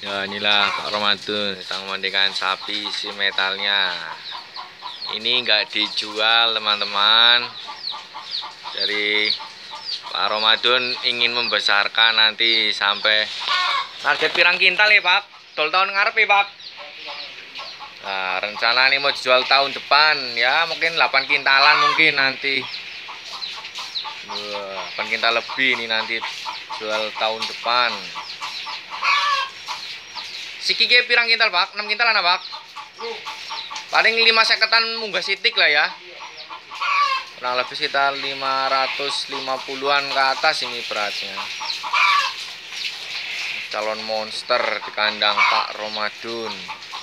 Ya inilah Pak Ramadan sedang memandikan sapi si metalnya. Ini enggak dijual teman-teman. Dari Pak Ramadan ingin membesarkan nanti sampai target pirang kintal ya Pak? Tol tahun ngarep ya Pak? Nah, rencana ini mau dijual tahun depan ya, mungkin 8 kintalan mungkin nanti. Wah, 8 kintal lebih ini nanti jual tahun depan. Siki ke pirang kintal Pak? 6 kintalan apa Pak? Paling 5 seketan munggah sitik lah ya. Kurang lebih sekitar 550-an ke atas ini beratnya. Calon monster di kandang Pak Ramadan.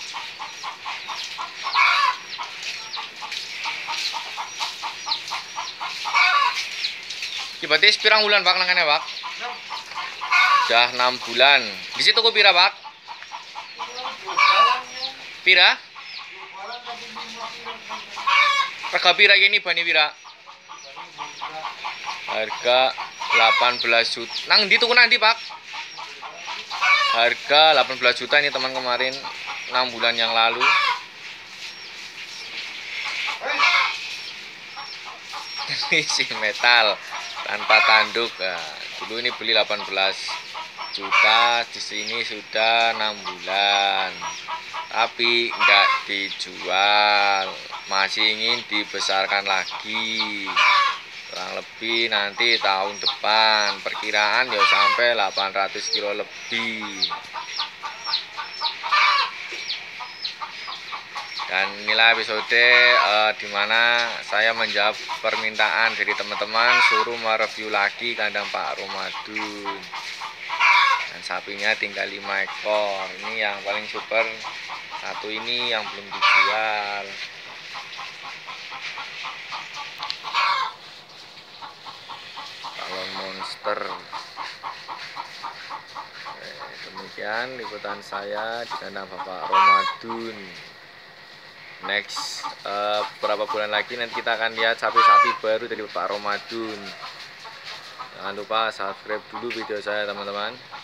Berarti pirang bulan Pak nangane Pak? Sudah 6 bulan. Di situ kok pira Pak? Pira? Harga pira ini bani pira? Harga 18 juta. Nang ndi tuku nanti Pak? Harga 18 juta ini teman kemarin 6 bulan yang lalu. Ini si metal tanpa tanduk. Nah, dulu ini beli 18 juta, di sini sudah 6 bulan. Tapi enggak dijual, masih ingin dibesarkan lagi. Kurang lebih nanti tahun depan perkiraan ya sampai 800 kilo lebih. Dan inilah episode dimana saya menjawab permintaan dari teman-teman suruh mereview lagi kandang Pak Ramadan. Dan sapinya tinggal 5 ekor. Ini yang paling super. Satu ini yang belum dijual. Calon monster. Oke, demikian liputan saya di kandang Bapak Ramadan. Next beberapa bulan lagi nanti kita akan lihat sapi-sapi baru dari Pak Ramadan. Jangan lupa subscribe dulu video saya teman-teman.